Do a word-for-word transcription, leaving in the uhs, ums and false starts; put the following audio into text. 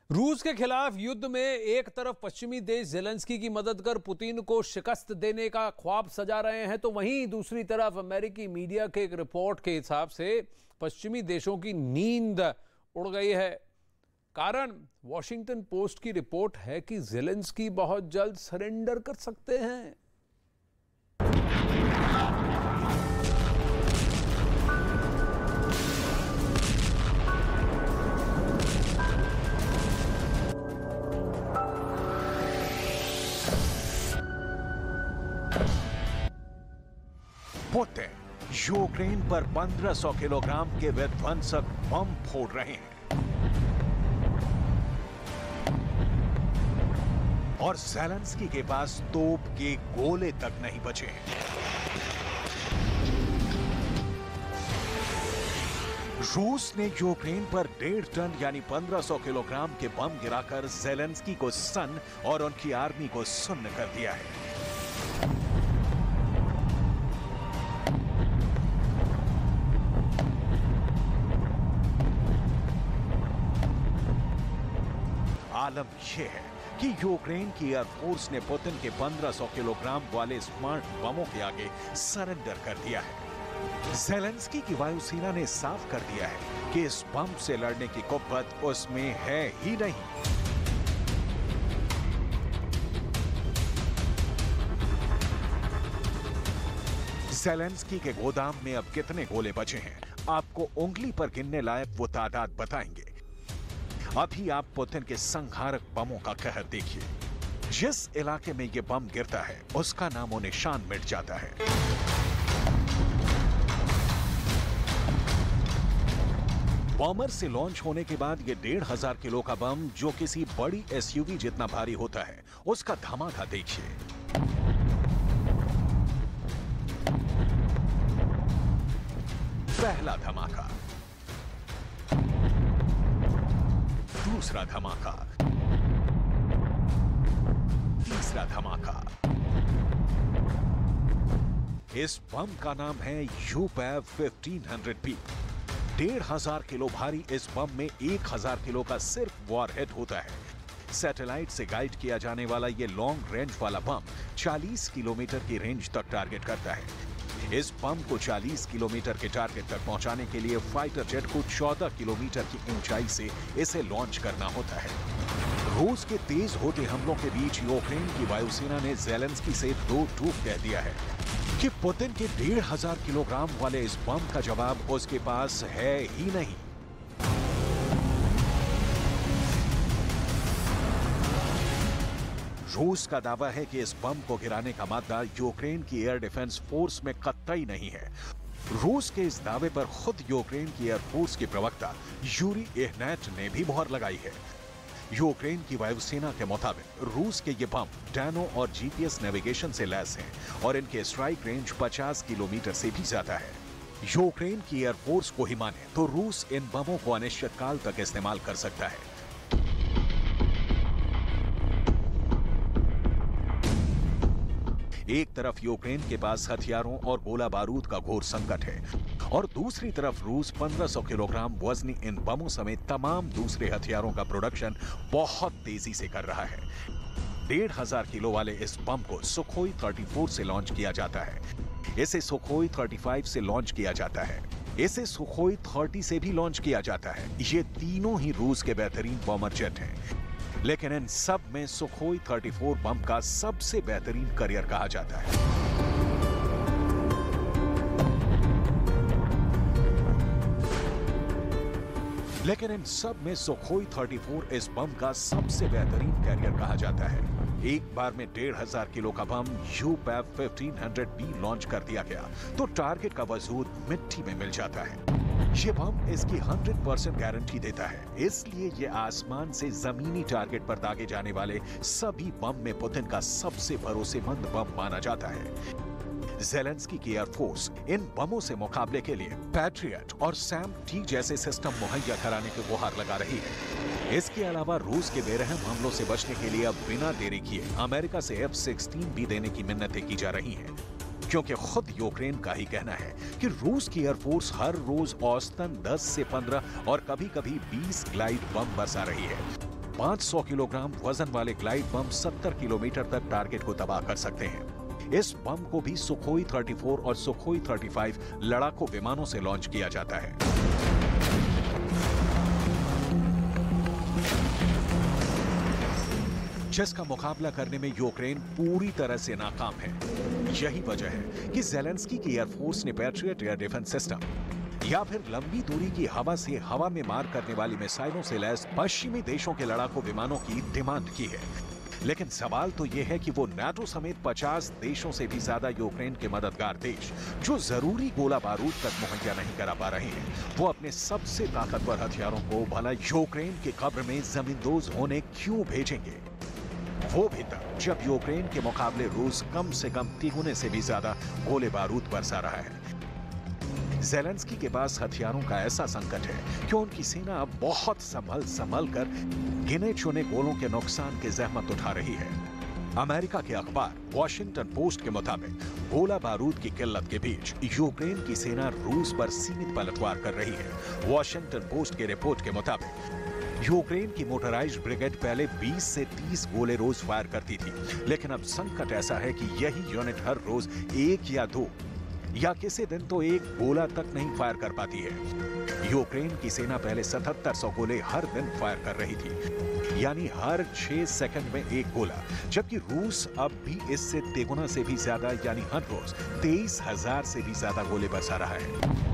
रूस के खिलाफ युद्ध में एक तरफ पश्चिमी देश ज़ेलेंस्की की मदद कर पुतिन को शिकस्त देने का ख्वाब सजा रहे हैं, तो वहीं दूसरी तरफ अमेरिकी मीडिया के एक रिपोर्ट के हिसाब से पश्चिमी देशों की नींद उड़ गई है। कारण वॉशिंगटन पोस्ट की रिपोर्ट है कि ज़ेलेंस्की बहुत जल्द सरेंडर कर सकते हैं। पुतिन यूक्रेन पर पंद्रह सौ किलोग्राम के विध्वंसक बम फोड़ रहे हैं और ज़ेलेंस्की के पास तोप के गोले तक नहीं बचे हैं। रूस ने यूक्रेन पर डेढ़ टन यानी पंद्रह सौ किलोग्राम के बम गिराकर ज़ेलेंस्की को सन्न और उनकी आर्मी को सुन्न कर दिया है। आलम यह है कि यूक्रेन की एयरफोर्स ने पुतिन के पंद्रह सौ किलोग्राम वाले स्मार्ट बमों के आगे सरेंडर कर दिया है। ज़ेलेंस्की की वायुसेना ने साफ कर दिया है कि इस बम से लड़ने की कुव्वत उसमें है ही नहीं। ज़ेलेंस्की के गोदाम में अब कितने गोले बचे हैं, आपको उंगली पर गिनने लायक वो तादाद बताएंगे। अभी आप पुतिन के संहारक बमों का कहर देखिए। जिस इलाके में ये बम गिरता है उसका नामो निशान मिट जाता है। बॉमर से लॉन्च होने के बाद ये डेढ़ हजार किलो का बम, जो किसी बड़ी एसयूवी जितना भारी होता है, उसका धमाका देखिए। पहला धमाका, दूसरा धमाका, तीसरा धमाका। इस बम का नाम है यूपैव पंद्रह सौ पी। डेढ़ हजार किलो भारी इस बम में एक हजार किलो का सिर्फ वॉरहेड होता है। सैटेलाइट से गाइड किया जाने वाला यह लॉन्ग रेंज वाला बम चालीस किलोमीटर की रेंज तक टारगेट करता है। इस बम को चालीस किलोमीटर के टारगेट तक पहुंचाने के लिए फाइटर जेट को चौदह किलोमीटर की ऊंचाई से इसे लॉन्च करना होता है। रूस के तेज होते हमलों के बीच यूक्रेन की वायुसेना ने ज़ेलेंस्की से दो टूक कह दिया है कि पुतिन के डेढ़ हजार किलोग्राम वाले इस बम का जवाब उसके पास है ही नहीं। रूस का दावा है कि इस बम को गिराने का मादा यूक्रेन की एयर डिफेंस फोर्स में कतई नहीं है। रूस के इस दावे पर खुद यूक्रेन की एयरफोर्स के प्रवक्ता यूरी इहनेट ने भी मोहर लगाई है। यूक्रेन की वायुसेना के मुताबिक रूस के ये बम डैनो और जीपीएस नेविगेशन से लैस हैं और इनके स्ट्राइक रेंज पचास किलोमीटर से भी ज्यादा है। यूक्रेन की एयरफोर्स को ही माने तो रूस इन बमों को अनिश्चितकाल तक इस्तेमाल कर सकता है। एक तरफ यूक्रेन के पास हथियारों और गोला बारूद का घोर संकट है और दूसरी तरफ रूस पंद्रह सौ किलोग्राम वजनी इन बमों समेत तमाम दूसरे हथियारों का प्रोडक्शन बहुत तेजी से कर रहा है। डेढ़ हजार किलो वाले इस बम को सुखोई चौंतीस से लॉन्च किया जाता है। इसे सुखोई पैंतीस से लॉन्च किया जाता है। इसे सुखोई तीस से भी लॉन्च किया जाता है। ये तीनों ही रूस के बेहतरीन बॉमर जेट हैं, लेकिन इन सब में सुखोई चौंतीस बम का सबसे बेहतरीन करियर कहा जाता है। लेकिन इन सब में सुखोई चौंतीस इस बम का सबसे बेहतरीन कैरियर कहा जाता है। एक बार में डेढ़ हजार किलो का बम यूपैव पंद्रह सौ पी लॉन्च कर दिया गया तो टारगेट का वजूद मिट्टी में मिल जाता है। ये बम इसकी सौ परसेंट गारंटी देता है, इसलिए ये आसमान से जमीनी टारगेट पर दागे जाने वाले सभी बम में पुतिन का सबसे भरोसेमंद बम माना जाता है। ज़ेलेंस्की की एयरफोर्स इन बमों से मुकाबले के लिए पैट्रियट और सैम टी जैसे सिस्टम मुहैया कराने की गुहार लगा रही है। इसके अलावा रूस के बेरहम हमलों से बचने के लिए अब बिना देरी किए अमेरिका से एफ सोलह भी देने की मिन्नतें की जा रही हैं। क्योंकि खुद यूक्रेन का ही कहना है कि रूस की एयरफोर्स हर रोज औसतन दस से पंद्रह और कभी कभी बीस ग्लाइड बम बरसा रही है। पाँच सौ किलोग्राम वजन वाले ग्लाइड बम सत्तर किलोमीटर तक टारगेट को तबाह कर सकते हैं। इस बम को भी सुखोई चौंतीस और सुखोई पैंतीस लड़ाकू विमानों से लॉन्च किया जाता है। जिसका मुकाबला करने में यूक्रेन पूरी तरह से नाकाम है। यही वजह है कि ज़ेलेंस्की की एयरफोर्स ने पैट्रियट एयर डिफेंस सिस्टम या फिर लंबी दूरी की हवा से हवा में मार करने वाली मिसाइलों से लैस पश्चिमी देशों के लड़ाकू विमानों की डिमांड की है। लेकिन सवाल तो यह है कि वो नाटो समेत पचास देशों से भी ज्यादा यूक्रेन के मददगार देश जो जरूरी गोला बारूद तक मुहैया नहीं करा पा रहे हैं, वो अपने सबसे ताकतवर हथियारों को भला यूक्रेन के कब्र में जमींदोज होने क्यों भेजेंगे? वो भी तब जब यूक्रेन के मुकाबले रूस कम से कम तिगुने से भी ज्यादा गोले बारूद बरसा रहा है। ज़ेलेंस्की के पास हथियारों का ऐसा संकट है कि उनकी सेना अब बहुत संभल संभल कर गिने चुने गोलों के नुकसान की जहमत उठा रही है। अमेरिका के अखबार वॉशिंगटन पोस्ट के मुताबिक गोला बारूद की किल्लत के बीच यूक्रेन की सेना रूस पर सीमित पलटवार कर रही है। वॉशिंगटन पोस्ट की रिपोर्ट के मुताबिक यूक्रेन की मोटराइज्ड ब्रिगेड पहले बीस से तीस गोले रोज फायर करती थी, लेकिन अब संकट ऐसा है कि यही यूनिट हर रोज एक या दो या किसी दिन तो एक गोला तक नहीं फायर कर पाती है। यूक्रेन की सेना पहले सतहत्तर सौ गोले हर दिन फायर कर रही थी, यानी हर छह सेकंड में एक गोला, जबकि रूस अब भी इससे तिगुना से भी ज्यादा यानी हर रोज तेईस हजार से भी ज्यादा गोले बरसा रहा है।